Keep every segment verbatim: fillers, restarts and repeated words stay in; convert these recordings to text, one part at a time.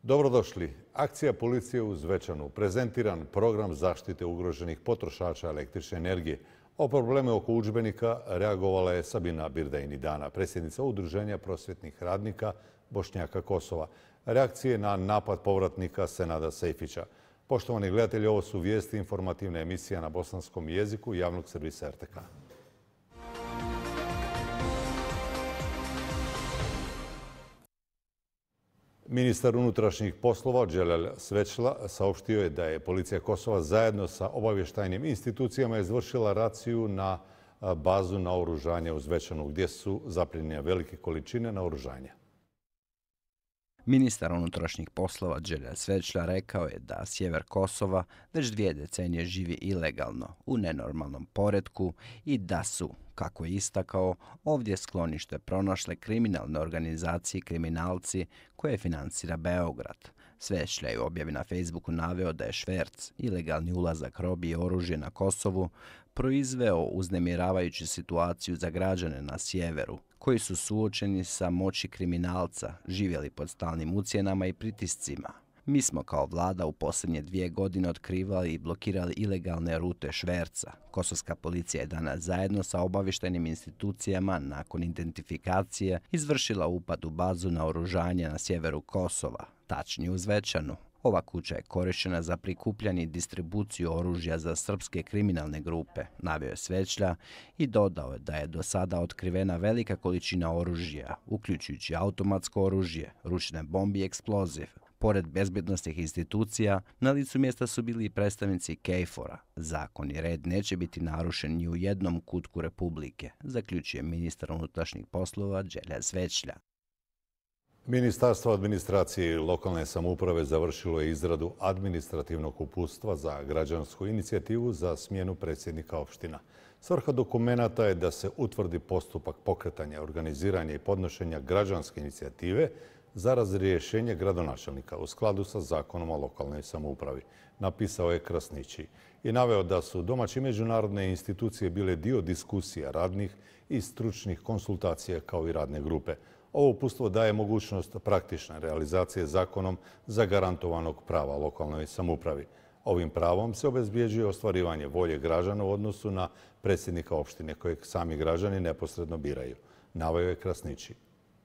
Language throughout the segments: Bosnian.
Dobrodošli. Akcija policije u Zvečanu. Prezentiran program zaštite ugroženih potrošača električne energije. O probleme oko udžbenika reagovala je Sabina Birdajni-Dana, predsjednica Udruženja prosvjetnih radnika Bošnjaka Kosova. Reakcije na napad povratnika Senada Sejfića. Poštovani gledatelji, ovo su vijesti informativne emisije na bosanskom jeziku javnog servisa R T K. Ministar unutrašnjih poslova Dželal Svećla saopštio je da je policija Kosova zajedno sa obavještajnim institucijama izvršila raciju na bazu naoružanja u Zvečanu, gdje su zaplijenjene velike količine naoružanja. Ministar unutrašnjih poslova Dželal Svećla rekao je da sjever Kosova već dvije decenije živi ilegalno, u nenormalnom poretku i da su, kako je istakao, ovdje sklonište pronašle kriminalne organizacije i kriminalci koje financira Beograd. Svećla je u objavi na Facebooku naveo da je šverc, ilegalni ulazak robi i oružje na Kosovu, proizveo uznemiravajuću situaciju za građane na sjeveru, koji su suočeni sa moći kriminalca, živjeli pod stalnim ucjenama i pritiscima. Mi smo kao vlada u posljednje dvije godine otkrivali i blokirali ilegalne rute šverca. Kosovska policija je danas zajedno sa obavještajnim institucijama nakon identifikacije izvršila upad u bazu naoružanja na sjeveru Kosova, tačnije u Zvečanu. Ova kuća je korištena za prikupljanje i distribuciju oružja za srpske kriminalne grupe, naveo je Svećla i dodao je da je do sada otkrivena velika količina oružja, uključujući automatsko oružje, ručne bombe i eksploziv. Pored bezbednosnih institucija, na licu mjesta su bili i predstavnici KFOR-a. Zakon i red neće biti narušen ni u jednom kutku Republike, zaključuje ministar unutrašnjih poslova Dželal Svećla. Ministarstvo administracije i lokalne samouprave završilo je izradu administrativnog uputstva za građansku inicijativu za smjenu predsjednika opština. Svrha dokumenata je da se utvrdi postupak pokretanja, organiziranja i podnošenja građanske inicijative za razrješenje gradonačelnika u skladu sa zakonom o lokalnoj samoupravi, napisao je Krasnići i naveo da su domaće i međunarodne institucije bile dio diskusija radnih i stručnih konsultacija kao i radne grupe. Ovo uputstvo daje mogućnost praktične realizacije zakonom zagarantovanog prava lokalnoj samoupravi. Ovim pravom se obezbjeđuje ostvarivanje volje građana u odnosu na predsjednika opštine kojeg sami građani neposredno biraju, naveo je Krasnići.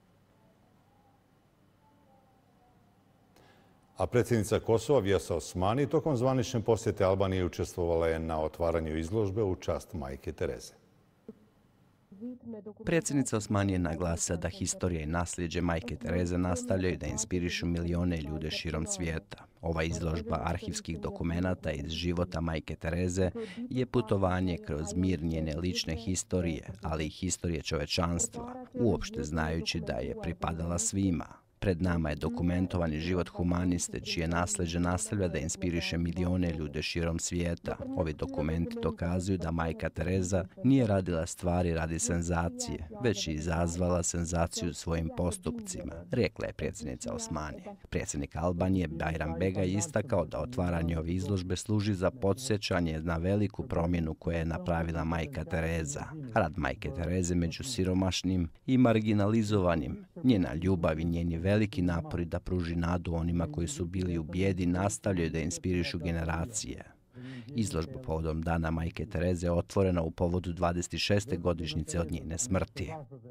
A predsjednica Kosova Vjesa Osmani tokom zvanične posjete Albanije učestvovala je na otvaranju izložbe u čast majke Tereze. Predsjednica Osmani je naglasila da historija i nasljeđe majke Tereze nastavljaju da inspirišu milijone ljude širom svijeta. Ova izložba arhivskih dokumenata iz života majke Tereze je putovanje kroz mir njene lične historije, ali i historije čovečanstva, uopšte znajući da je pripadala svima. Pred nama je dokumentovani život humaniste, čije nasljeđe nastavlja da inspiriše milijone ljude širom svijeta. Ovi dokumenti dokazuju da majka Tereza nije radila stvari radi senzacije, već je izazvala senzaciju svojim postupcima, rekla je predsjednica Osmani. Predsjednik Albanije Bajram Bega je istakao da otvaranje ove izložbe služi za podsjećanje na veliku promjenu koju je napravila majka Tereza. Rad majke Tereze među siromašnim i marginalizovanim, njena ljubav i njeni veliki napori da pruži nadu onima koji su bili u bijedi nastavljaju da inspirišu generacije. Izložba povodom Dana majke Tereze je otvorena u povodu dvadeset šeste godišnjice od njene smrti.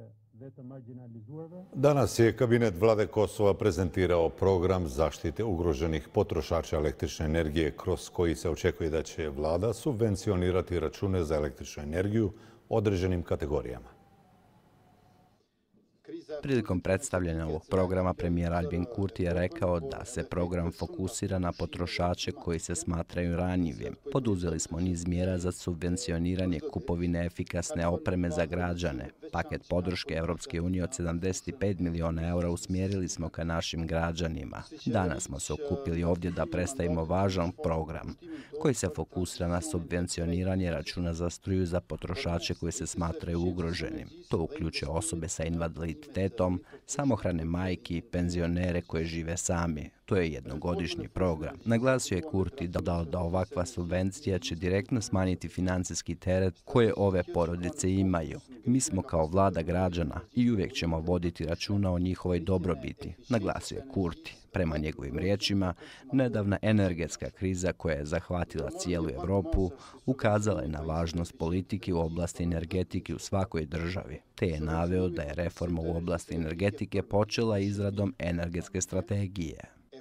Danas je kabinet vlade Kosova prezentirao program zaštite ugroženih potrošača električne energije, kroz koji se očekuje da će vlada subvencionirati račune za električnu energiju određenim kategorijama. Prilikom predstavljanja ovog programa premijer Albin Kurti je rekao da se program fokusira na potrošače koji se smatraju ranjivim. Poduzeli smo niz mjera za subvencioniranje kupovine efikasne opreme za građane. Paket podrške Europske unije od sedamdeset pet miliona eura usmjerili smo ka našim građanima. Danas smo se okupili ovdje da predstavimo važan program koji se fokusira na subvencioniranje računa za struju za potrošače koji se smatraju ugroženim. To uključuje osobe sa invaliditetom, samohrane majke i penzionere koje žive sami. To je jednogodišnji program. Naglasio je Kurti da, da ovakva subvencija će direktno smanjiti financijski teret koje ove porodice imaju. Mi smo kao vlada građana i uvijek ćemo voditi računa o njihovoj dobrobiti, naglasio je Kurti. Prema njegovim riječima, nedavna energetska kriza koja je zahvatila cijelu Europu ukazala je na važnost politike u oblasti energetike u svakoj državi, te je naveo da je reforma u oblasti energetike počela izradom energetske strategije.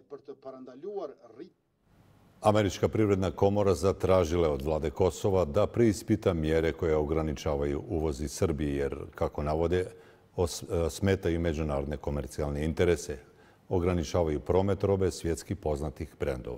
Američka privredna komora zatražila je od vlade Kosova da preispita mjere koje ograničavaju uvoz iz Srbije, jer, kako navode, smetaju međunarodne komercijalne interese. Ograničavaju promet robe svjetski poznatih brendova.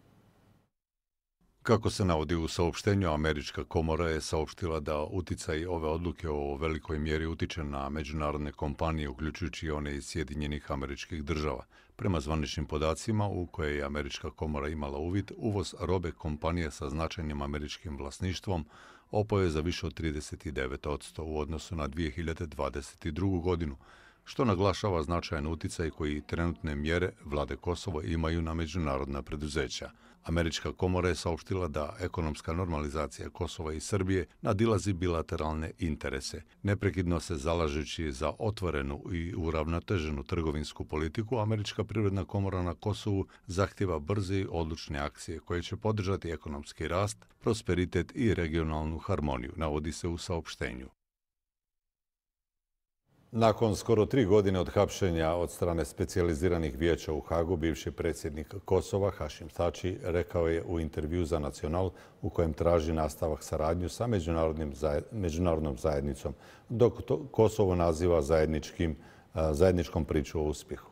Kako se navodi u saopštenju, Američka komora je saopštila da uticaj ove odluke u velikoj mjeri utiče na međunarodne kompanije, uključujući i one iz Sjedinjenih Američkih Država. Prema zvaničnim podacima u koje je Američka komora imala uvid, uvoz robe kompanije sa značajnim američkim vlasništvom opao je za više od trideset devet posto u odnosu na dvije hiljade dvadeset drugu. godinu, što naglašava značajan uticaj koji trenutne mjere vlade Kosova imaju na međunarodna preduzeća. Američka komora je saopštila da ekonomska normalizacija Kosova i Srbije nadilazi bilateralne interese. Neprekidno se zalažući za otvorenu i uravnoteženu trgovinsku politiku, Američka privredna komora na Kosovu zahtjeva brze i odlučne akcije koje će podržati ekonomski rast, prosperitet i regionalnu harmoniju, navodi se u saopštenju. Nakon skoro tri godine od hapšenja od strane specijaliziranih vijeća u Hagu, bivši predsjednik Kosova, Hašim Tači, rekao je u intervju za Nacional u kojem traži nastavak saradnju sa međunarodnom zajednicom, dok to Kosovo naziva zajedničkim, zajedničkom priču o uspjehu.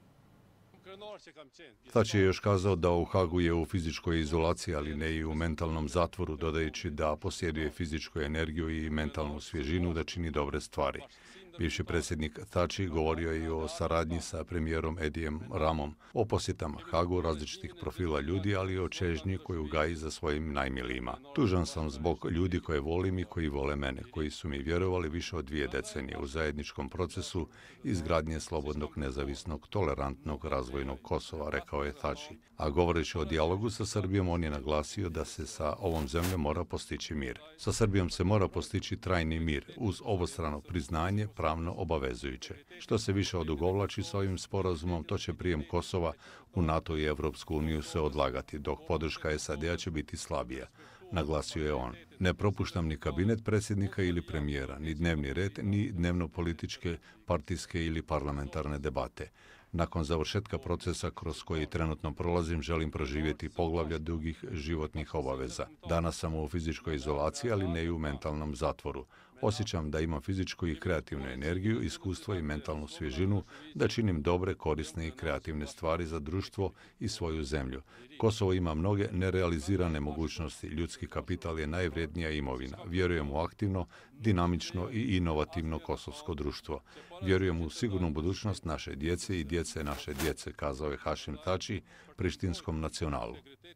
Tači je još kazao da u Hagu je u fizičkoj izolaciji, ali ne i u mentalnom zatvoru, dodajući da posjeduje fizičku energiju i mentalnu svježinu da čini dobre stvari. Bivši predsjednik Tači govorio je i o saradnji sa premijerom Edijem Ramom, o posjetama Hagu različitih profila ljudi, ali i o čežnji koju gaji za svojim najmilijima. Tužan sam zbog ljudi koje volim i koji vole mene, koji su mi vjerovali više od dvije decenije u zajedničkom procesu izgradnje slobodnog, nezavisnog, tolerantnog, razvojnog Kosova, rekao je Tači. A govoreći o dijalogu sa Srbijom, on je naglasio da se sa ovom zemljom mora postići mir. Sa Srbijom se mora postići trajni mir uz obostrano priznanje pravno obavezujuće. Što se više odugovlači s ovim sporazumom, to će prijem Kosova u NATO i Evropsku uniju se odlagati, dok podrška S A D-a će biti slabija, naglasio je on. Ne propuštam ni kabinet predsjednika ili premijera, ni dnevni red, ni dnevno-političke, partijske ili parlamentarne debate. Nakon završetka procesa kroz koji trenutno prolazim, želim proživjeti poglavlja dugih životnih obaveza. Danas sam u fizičkoj izolaciji, ali ne i u mentalnom zatvoru. Osjećam da imam fizičku i kreativnu energiju, iskustvo i mentalnu svježinu, da činim dobre, korisne i kreativne stvari za društvo i svoju zemlju. Kosovo ima mnoge nerealizirane mogućnosti. Ljudski kapital je najvrijednija imovina. Vjerujem u aktivno, dinamično i inovativno kosovsko društvo. Vjerujem u sigurnu budućnost naše djece i djece naše djece, kazao je Hašim Tači Prištinskom Nacionalu.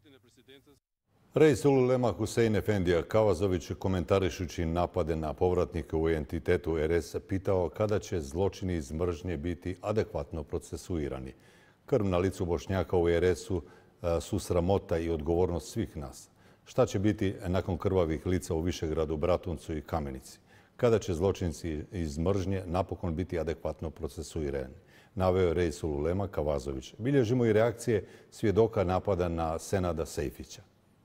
Reisul ulema Husein Efendija Kavazović, komentarišući napade na povratnike u entitetu R S, pitao kada će zločini iz mržnje biti adekvatno procesuirani. Krv na licu Bošnjaka u R S-u su sramota i odgovornost svih nas. Šta će biti nakon krvavih lica u Višegradu, Bratuncu i Kamenici? Kada će zločinci iz mržnje napokon biti adekvatno procesuirani? Naveo je reisul ulema Kavazović. Bilježimo i reakcije svjedoka napada na Senada Sejfića.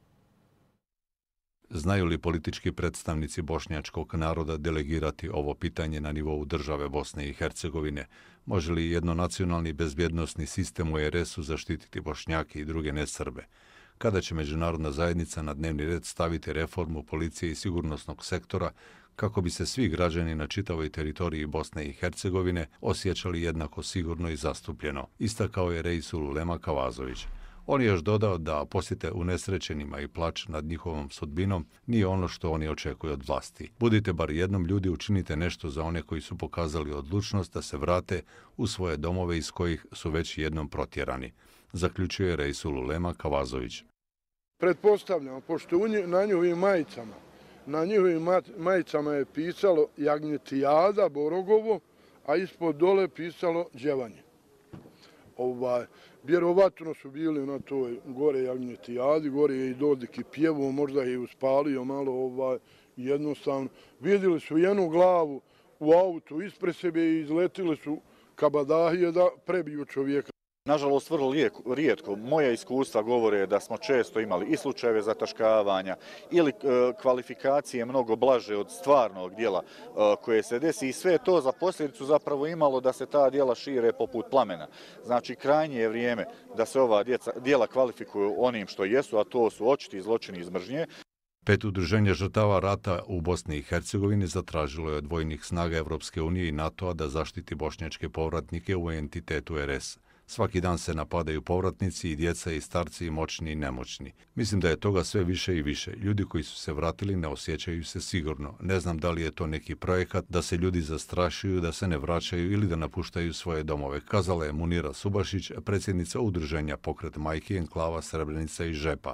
Znaju li politički predstavnici bošnjačkog naroda delegirati ovo pitanje na nivou države Bosne i Hercegovine? Može li jednonacionalni bezbjednosni sistem u R S-u zaštititi Bošnjake i druge nesrbe? Kada će međunarodna zajednica na dnevni red staviti reformu policije i sigurnosnog sektora kako bi se svi građani na čitavoj teritoriji Bosne i Hercegovine osjećali jednako sigurno i zastupljeno, istakao je reisul ulema Kavazović. On je još dodao da posjete unesrećenima i plač nad njihovom sudbinom nije ono što oni očekuju od vlasti. Budite bar jednom ljudi, učinite nešto za one koji su pokazali odlučnost da se vrate u svoje domove iz kojih su već jednom protjerani, zaključuje reisul ulema Kavazović. Pretpostavljamo, pošto na njihovim majicama, na njihovim majicama je pisalo Jagnjetijada, Borogovo, a ispod dole pisalo Đevanje. Ovaj, Vjerovatno su bili na toj gore jagnjetijadi, gore je i Dodik i pjevo, možda je i uspalio malo ovaj, jednostavno. Vidjeli su jednu glavu u autu ispred sebe i izletili su kabadahije da prebiju čovjeka. Nažalost, vrlo rijetko. Moje iskustva govore da smo često imali i slučajeve zataškavanja ili kvalifikacije mnogo blaže od stvarnog dijela koje se desi i sve to za posljedicu zapravo imalo da se ta dijela šire poput plamena. Znači, krajnje je vrijeme da se ova dijela kvalifikuju onim što jesu, a to su očiti zločini iz mržnje. Pet udruženja žrtava rata u Bosni i Hercegovini zatražilo je od vojnih snaga Evropske unije i NATO-a da zaštiti bošnjačke povratnike u entitetu er es. Svaki dan se napadaju povratnici i djeca i starci i moćni i nemoćni. Mislim da je toga sve više i više. Ljudi koji su se vratili ne osjećaju se sigurno. Ne znam da li je to neki projekat da se ljudi zastrašuju, da se ne vraćaju ili da napuštaju svoje domove, kazala je Munira Subašić, predsjednica udruženja Pokret majki enklava Srebrenica i Žepa.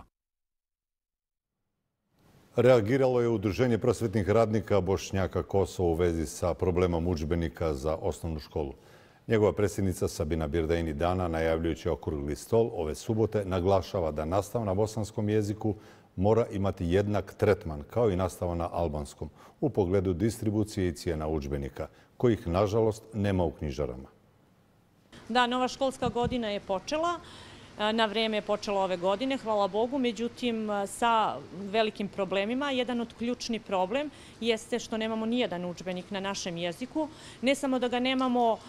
Reagiralo je Udruženje prosvetnih radnika Bošnjaka Kosovo u vezi sa problemom udžbenika za osnovnu školu. Njegova predsjednica Sabina Birdaini Dana, najavljujući okrugli stol ove subote, naglašava da nastava na bosanskom jeziku mora imati jednak tretman kao i nastava na albanskom u pogledu distribucije i cijena udžbenika, kojih, nažalost, nema u knjižarama. Da, nova školska godina je počela. Na vrijeme je počela ove godine, hvala Bogu, međutim sa velikim problemima. Jedan od ključni problem jeste što nemamo nijedan udžbenik na našem jeziku. Ne samo da ga nemamo,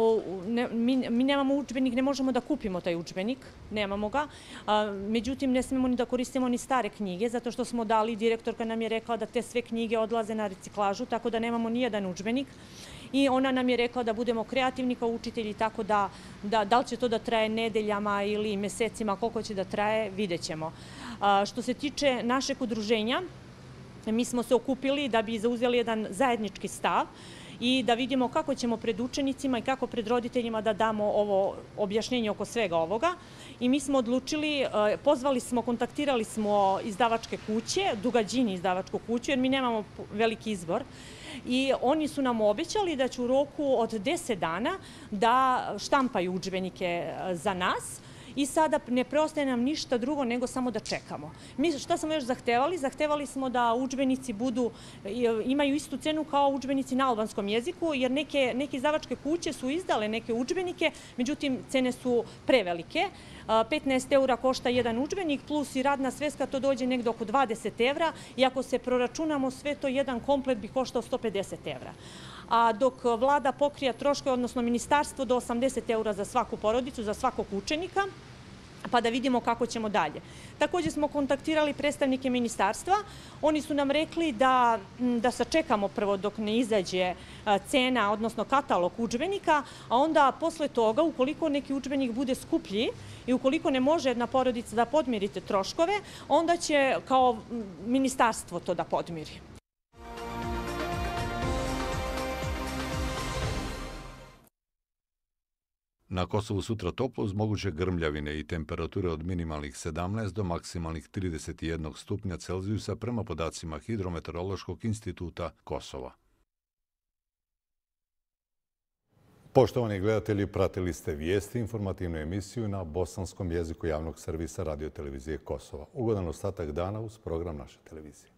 mi nemamo udžbenik, ne možemo da kupimo taj udžbenik, nemamo ga. Međutim, ne smemo ni da koristimo ni stare knjige, zato što smo dali, direktorka nam je rekla da te sve knjige odlaze na reciklažu, tako da nemamo nijedan udžbenik. I ona nam je rekla da budemo kreativni kao učitelji, tako da da li će to da traje nedeljama ili mesecima, koliko će da traje, vidjet ćemo. Što se tiče našeg udruženja, mi smo se okupili da bi zauzeli jedan zajednički stav i da vidimo kako ćemo pred učenicima i kako pred roditeljima da damo ovo objašnjenje oko svega ovoga. I mi smo odlučili, pozvali smo, kontaktirali smo izdavačke kuće, Dugađini izdavačku kuću, jer mi nemamo veliki izbor. I oni su nam obećali da će u roku od deset dana da štampaju udžbenike za nas. I sada ne preostaje nam ništa drugo nego samo da čekamo. Mi šta smo još zahtevali? Zahtevali smo da udžbenici budu, imaju istu cenu kao udžbenici na albanskom jeziku, jer neke, neke izdavačke kuće su izdale neke udžbenike, međutim cene su prevelike. petnaest eura košta jedan udžbenik, plus i radna sveska, to dođe negdje oko dvadeset evra i ako se proračunamo sve to, jedan komplet bi koštao sto pedeset evra. A dok vlada pokrija troškove, odnosno ministarstvo, do osamdeset eura za svaku porodicu, za svakog učenika, pa da vidimo kako ćemo dalje. Također smo kontaktirali predstavnike ministarstva. Oni su nam rekli da, da sačekamo prvo dok ne izađe cena, odnosno katalog udžbenika, a onda posle toga, ukoliko neki udžbenik bude skuplji i ukoliko ne može jedna porodica da podmirite troškove, onda će kao ministarstvo to da podmiri. Na Kosovu sutra toplo uz moguće grmljavine i temperature od minimalnih sedamnaest do maksimalnih trideset jedan stupnja Celzijusa prema podacima Hidrometeorološkog instituta Kosova. Poštovani gledatelji, pratili ste vijesti, informativnu emisiju na bosanskom jeziku javnog servisa Radio televizije Kosova. Ugodan ostatak dana uz program naše televizije.